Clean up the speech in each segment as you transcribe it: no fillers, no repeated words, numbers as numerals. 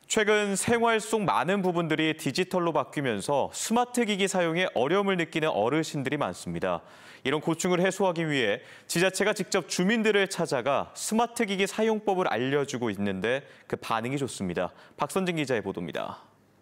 최근 생활 속 많은 부분들이 디지털로 바뀌면서 스마트 기기 사용에 어려움을 느끼는 어르신들이 많습니다. 이런 고충을 해소하기 위해 지자체가 직접 주민들을 찾아가 스마트 기기 사용법을 알려주고 있는데 그 반응이 좋습니다. 박선진 기자의 보도입니다.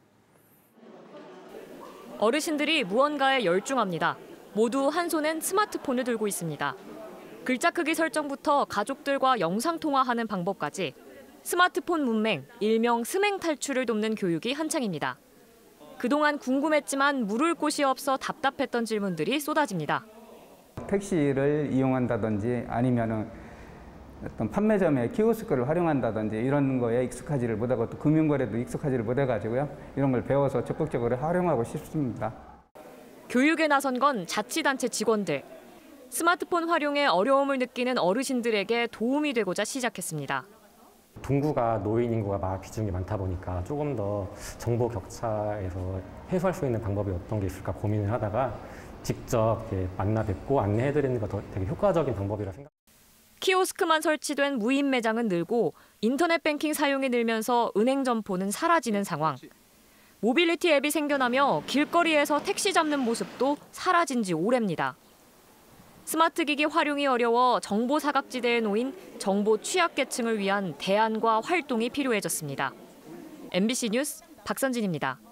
어르신들이 무언가에 열중합니다. 모두 한 손엔 스마트폰을 들고 있습니다. 글자 크기 설정부터 가족들과 영상통화하는 방법까지 스마트폰 문맹, 일명 스맹 탈출을 돕는 교육이 한창입니다. 그동안 궁금했지만 물을 곳이 없어 답답했던 질문들이 쏟아집니다. 택시를 이용한다든지 아니면은 어떤 판매점의 키오스크를 활용한다든지 이런 거에 익숙하지를 못하고 또 금융거래도 익숙하지를 못해가지고요. 이런 걸 배워서 적극적으로 활용하고 싶습니다. 교육에 나선 건 자치단체 직원들. 스마트폰 활용에 어려움을 느끼는 어르신들에게 도움이 되고자 시작했습니다. 동구가 노인 인구가 비중이 많다 보니까 조금 더 정보 격차에서 해소할 수 있는 방법이 어떤 게 있을까 고민을 하다가 직접 만나 뵙고 안내해드리는 것도 되게 효과적인 방법이라 생각합니다. 키오스크만 설치된 무인 매장은 늘고 인터넷 뱅킹 사용이 늘면서 은행 점포는 사라지는 상황. 모빌리티 앱이 생겨나며 길거리에서 택시 잡는 모습도 사라진 지 오래입니다. 스마트 기기 활용이 어려워 정보 사각지대에 놓인 정보 취약계층을 위한 대안과 활동이 필요해졌습니다. MBC 뉴스 박선진입니다.